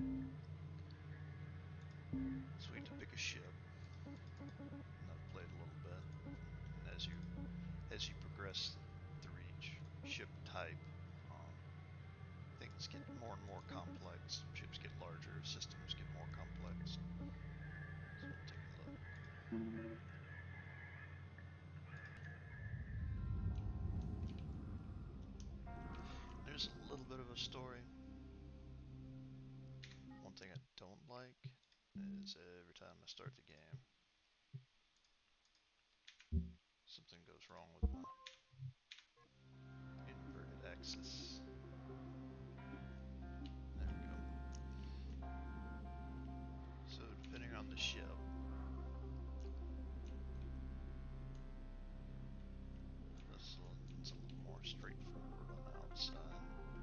So we need to pick a ship, and I've played a little bit. And as you progress through each ship type, things get more and more complex. Ships get larger, systems get more complex. So we'll take a look. There's a little bit of a story. One thing I don't like is every time I start the game, something goes wrong with my inverted axis. There we go. So depending on the ship, it's a little more straightforward on the outside.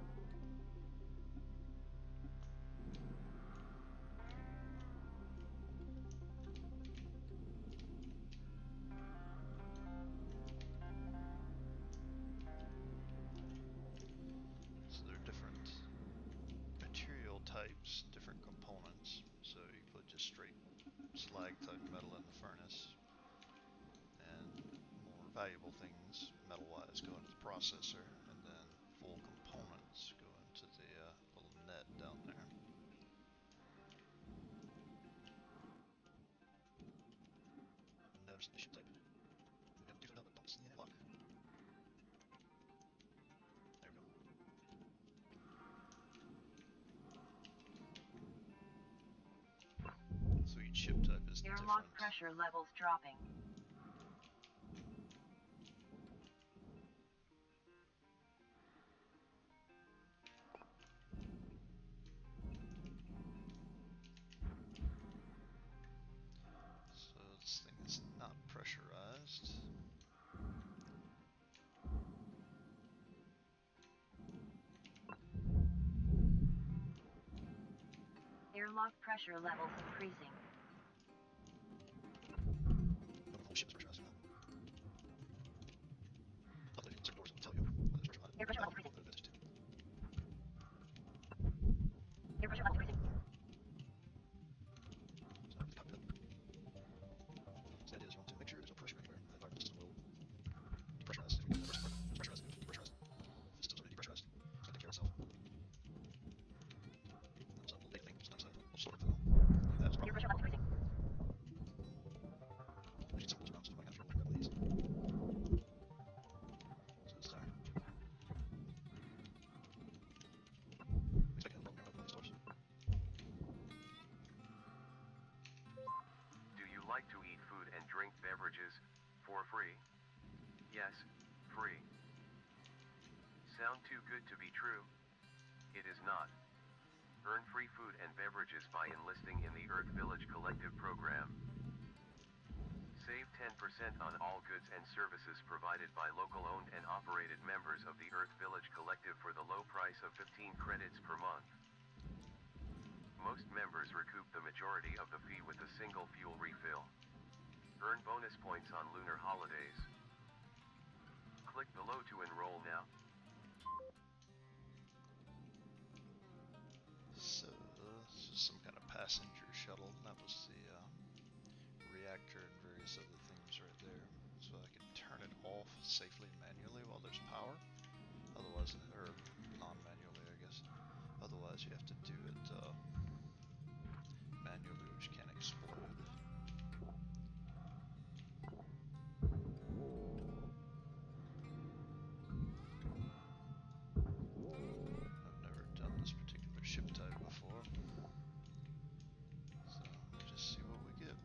So there are different material types, different components. So you put just straight slag type metal in the furnace, and more valuable things metal wise go into the processor, and then full components go into the little net down there. Notice the ship type. We got different, but don't see any luck. There we go. So each ship type is different. Airlock pressure levels dropping. So this thing is not pressurized. Airlock pressure levels increasing. The whole ship is pressurized now. Luckily, certain doors will tell you whether it's pressurized. Air pressure levels increasing. Advantage too. Air pressure levels increasing. So over the cockpit. So the idea is you want to make sure there's no pressure anywhere. The environment system will depressurize. If you pressurize, it will depressurize. If the system's already depressurized, it's going to take care of itself. That was a little big thing, just not a little solar panel. That was Air pressure levels increasing. I should simple around, so I have to grab one of these. So this is our. Expecting a problem here with one of these doors. Do you like to eat food and drink beverages for free? Yes, free. Sound too good to be true? It is not. Earn free food and beverages by enlisting in the Earth Village Collective program. Save 10% on all goods and services provided by local owned and operated members of the Earth Village Collective for the low price of 15 credits per month. Most members recoup the majority of the fee with a single fuel refill. Earn bonus points on lunar holidays. Click below to enroll now. So this is some kind of passenger shuttle. That was the reactor and various other things right there. So I can turn it off safely manually while there's power. Otherwise, or non-manually, I guess. Otherwise, you have to do it manually, which can explode. I've never done this particular ship type before, so let's just see what we get.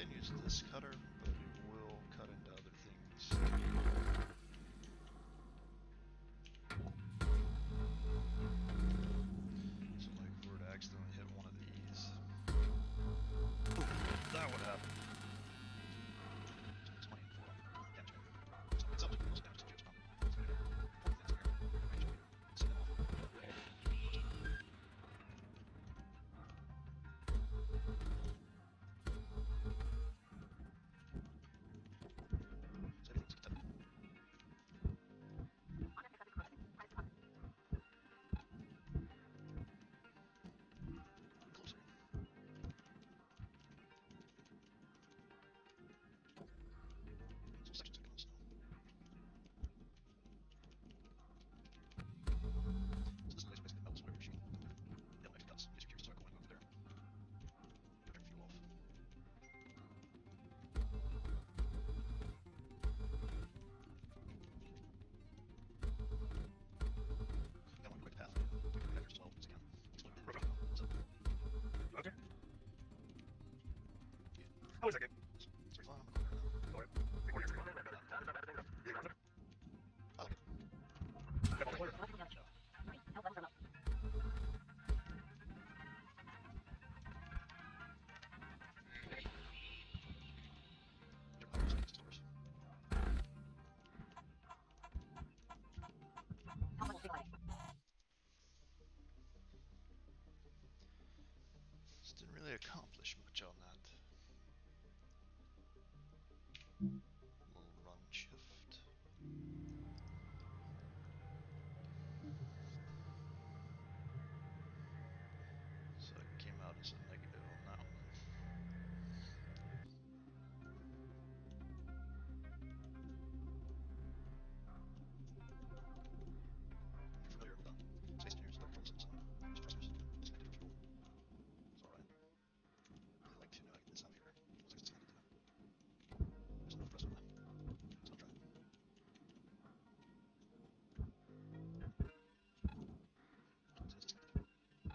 can use this cutter, but it will cut into other things. So like if we were to accidentally hit one of these, that would happen. How is that game? Health levels are low. Health levels declining. This didn't really accomplish much on that. Little run shift. So it came out as a negative on that one. Familiar with Space Engineers, Dark Souls, stressors, disconnected fuel. It's alright. Really like to know I get this out here. Looks like it's disconnected too. There's enough rest of that. So I'll try. It's disconnected.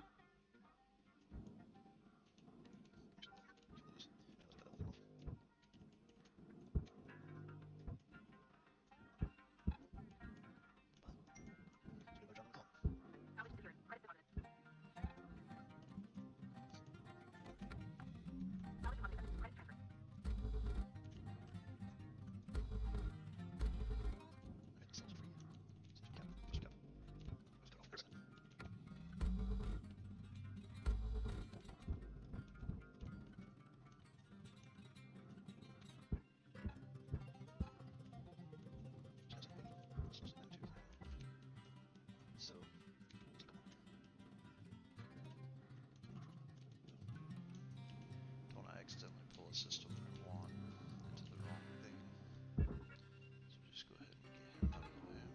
Salvage secured. Credits deposited. Salvage deposit accepted. Credits transferred. So, don't I accidentally pull a system one into the wrong thing? So just go ahead and get him out of the way.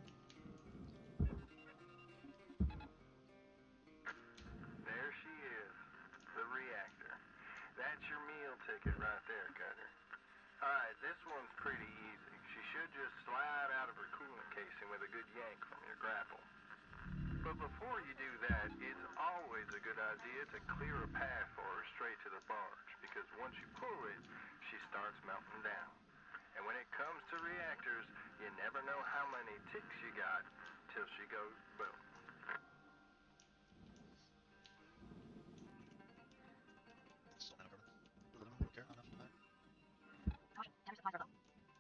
There she is, the reactor. That's your meal ticket right there, Cutter. Alright, this one's pretty easy. She should just slide out of her coolant casing with a good yank from your grapple. But before you do that, it's always a good idea to clear a path for her straight to the barge, because once you pull it, she starts melting down. And when it comes to reactors, you never know how many ticks you got till she goes boom. Still not covered. Don't care. Enough. Alright. Caution. Tender supplies are low.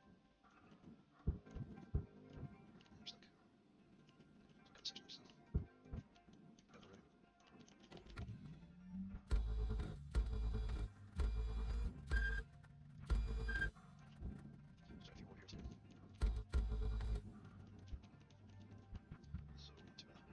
Looks like. Cut sections. Got the ready. Just got a few more here too. So not too bad.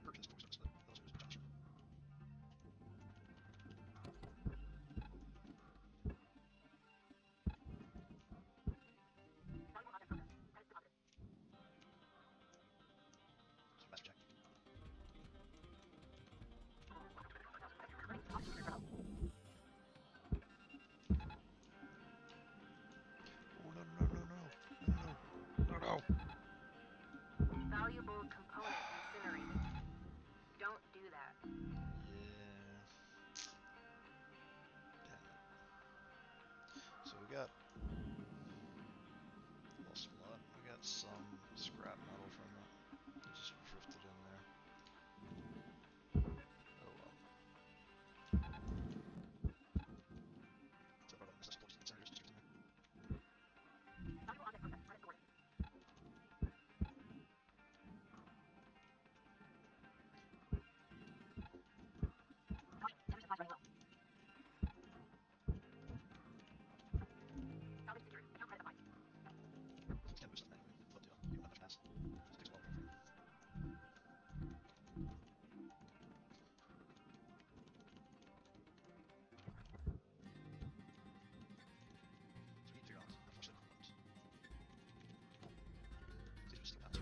some scrap metal from it. It just drifted in there. Oh well. So far, this is incendiaries just drifting there. Valuable object processed. Credit awarded. Caution. Tender supplies running low. Salvage secured. Account credit applied. So it's 10 boost anyway. But yeah, you don't have much mass. So it takes a while to come from. So we need to figure out how much the component. So you just stick that.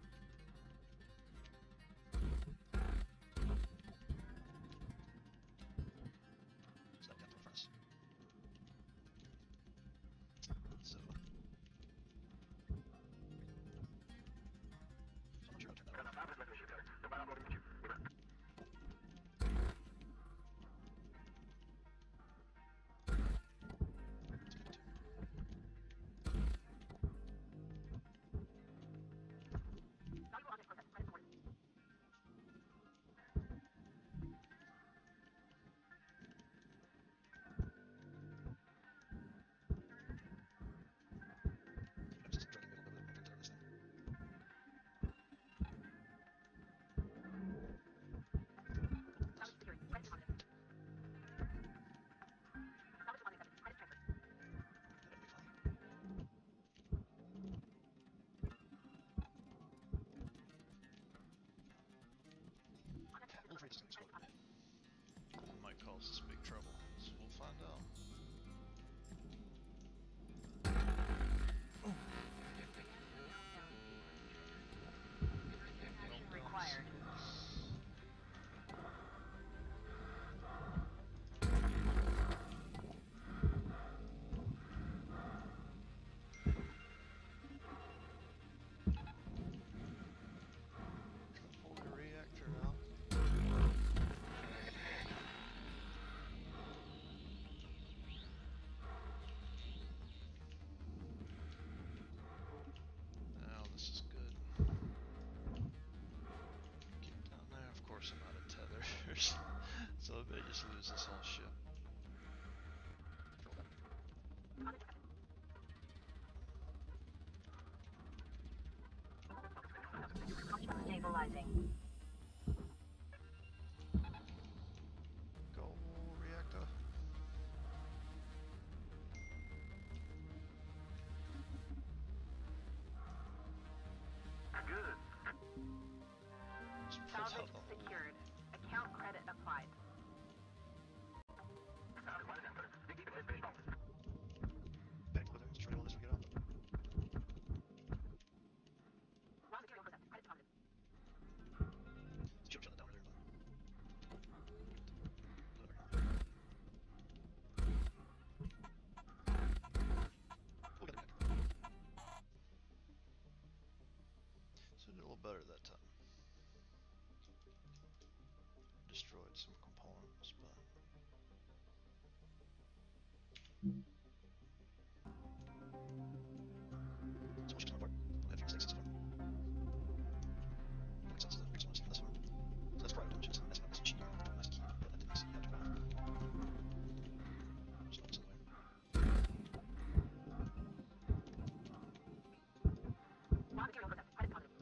So that would have to a furnace. So I'm not sure how to turn that on. Let's get it to. Valuable object processed. Credit awarded. I'm just dragging metal over the content of this thing. Salvage secured. Credit deposited. Salvage deposit accepted. Credit transferred. That'll be fine. Object accepted. I'm afraid this is Credit going to deposited. That might cause us big trouble. So we'll find out. Required. Pull the reactor out. Now this is good. Get down there. Of course I'm out of tethers. So I may just lose this whole ship. Deposit accepted. Stabilizing. Go reactor. Good. Just pull Salvage out the whole- secured. Account credit applied. Back with her. Just try all this to get on. Raw material processed. Credit deposited. Should shut that down earlier, but. We'll get it back. So we did a little better that time. Destroyed some components, but So much coming apart. I have to fix this one. Makes sense to reach someone this far. So that's private damage. That's not cheap. Nice to keep, but I didn't see how to go. Just put this in the way. Raw material processed. Credit deposited.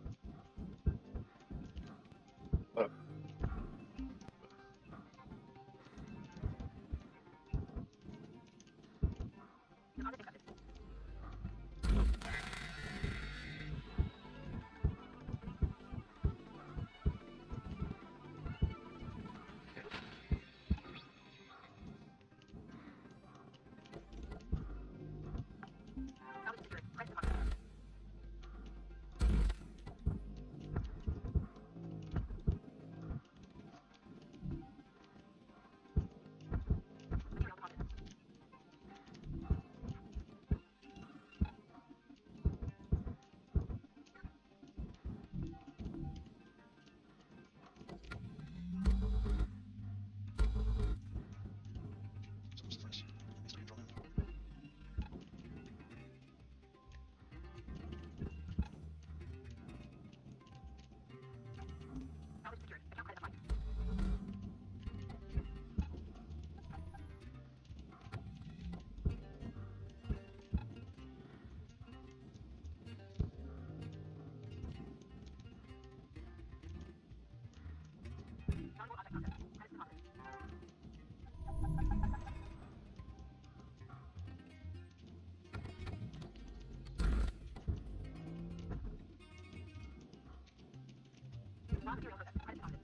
Raw material processed. Credit deposited.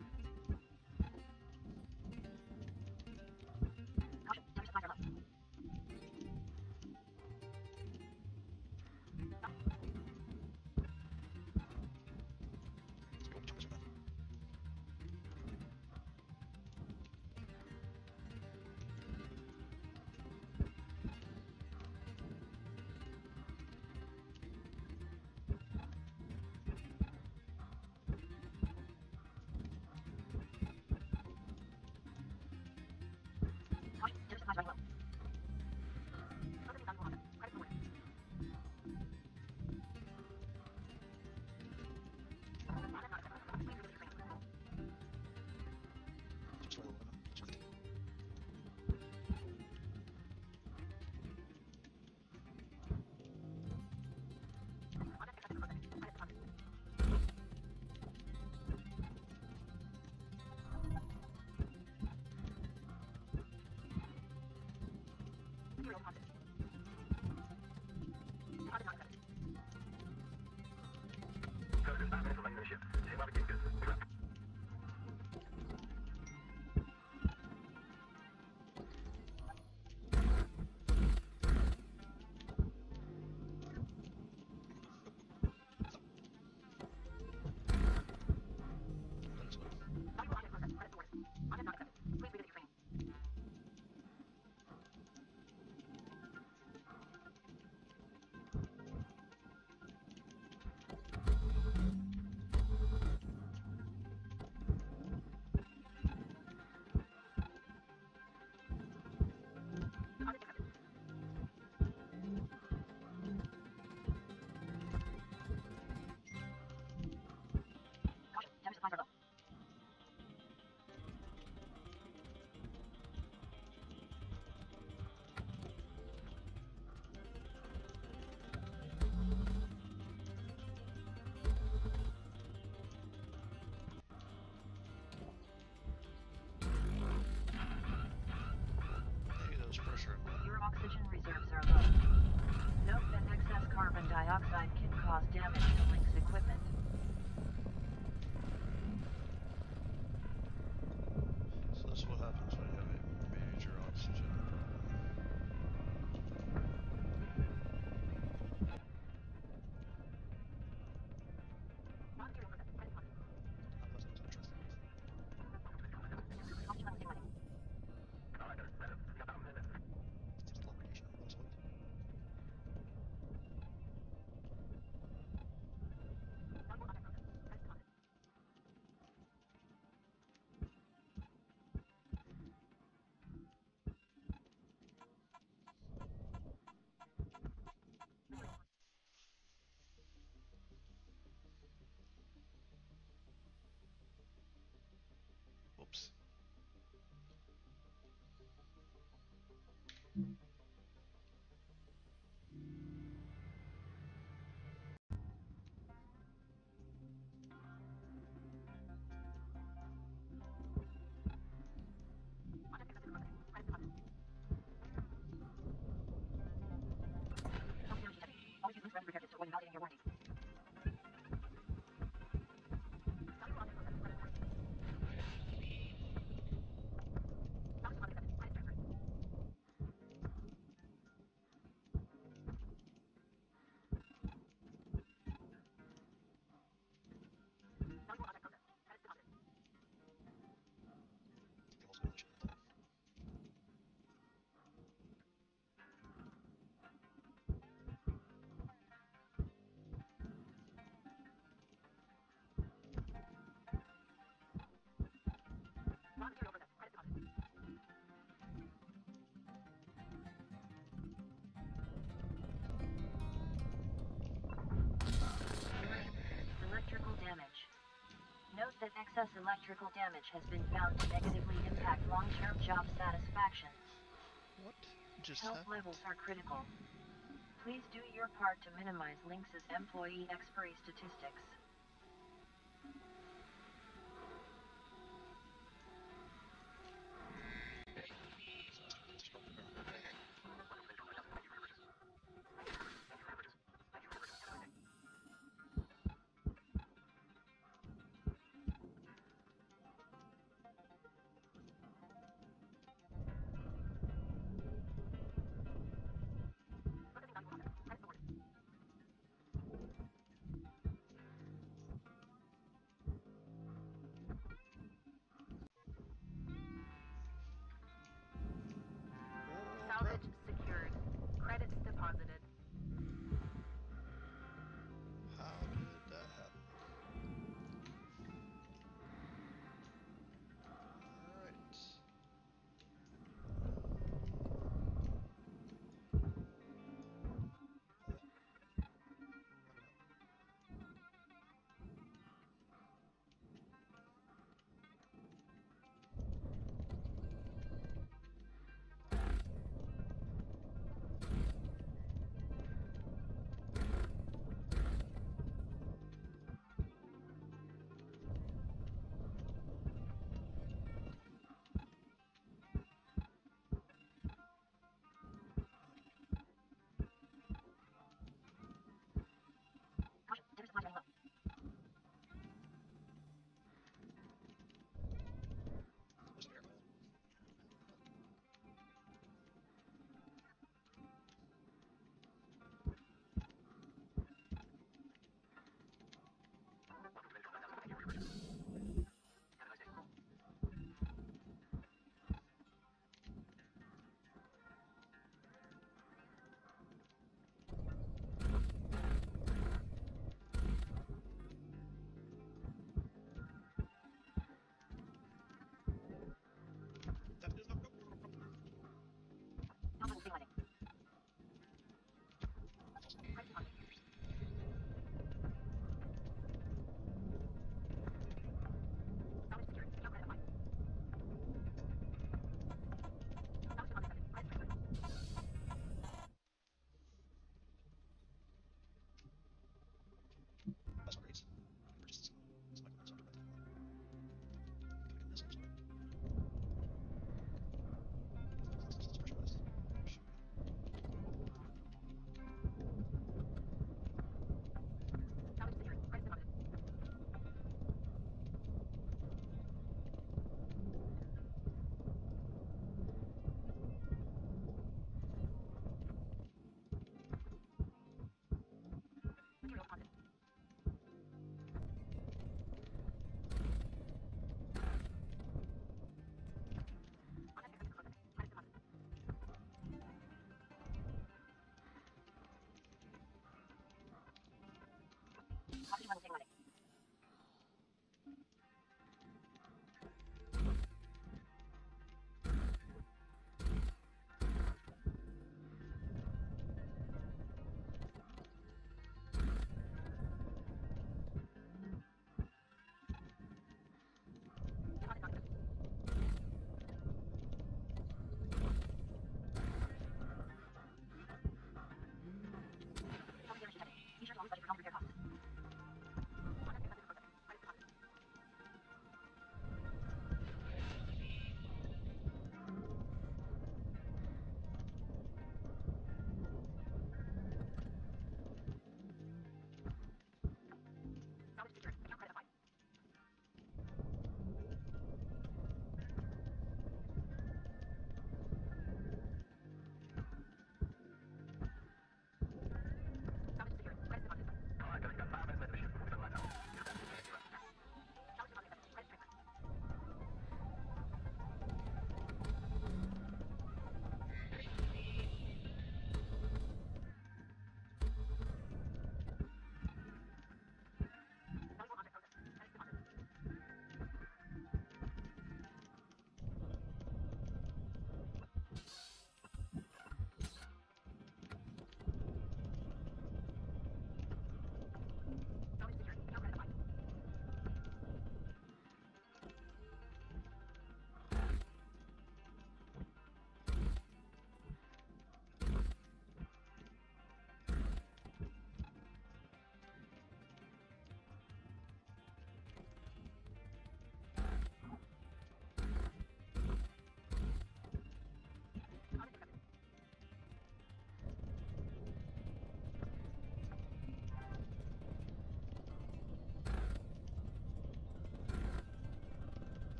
Caution. Temper supplies are low. Let's go between us right now. Caution. Temper supplies are low. Processing valuable object. Credit rewarded. Process not accepted. Please release your training. Just roll aluminum. Just right. Object accepted for processing. Credit deposited. Material deposited. Deposit not accepted. That is low. Valuable object processed. Credit rewarded. Object not accepted. Please revisit your training. Deposit accepted. Caution. Temper supplies are low. Hey, that was pressure in there. Your oxygen reserves are low. Note that excess carbon dioxide can cause damage to Link's equipment. So this is what happens when you have a major oxygen problem. Raw material processed. Credit deposited. Not less than interest. Oxygen level stabilizing. Seems like a lot of radiation on those oils. Valuable object processed. Credit deposited. Material deposited. Whoops. Object accepted for processing. Credit deposited. Self-damage detected. Always use Link's forensic repair kits to avoid invalidating your warranty. Valuable object processed. Credit rewarded. Self deposit accepted. Credit transferred. Valuable object processed. Credit deposited. The walls of the ship in the tunnel. Raw material processed. Credit deposited. Warning. Electrical damage. Note that excess electrical damage has been found to negatively impact long-term job satisfaction. What just Health happened? levels are critical. Please do your part to minimize Lynx's employee expiry statistics. Oxygen level stable Monday. Deposit concept. Healthy damage detected. Be sure to always budget for health repair costs.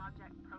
project